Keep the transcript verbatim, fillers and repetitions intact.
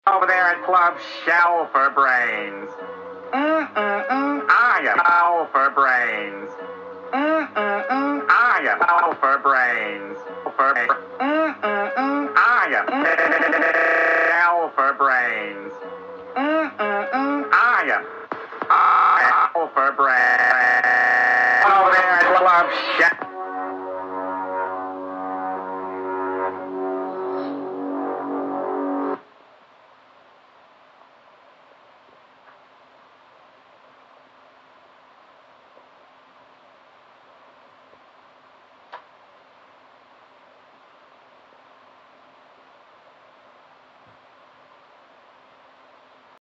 Over there at Club Shell for brains. Mm-mm-mm. I am Shell for brains. Mm-mm-mm. I am Shell for brains. For Mm-mm-mm. I am Shell for brains. Mm-mm-mm. I am Shell for brains. Over there at Club Shell.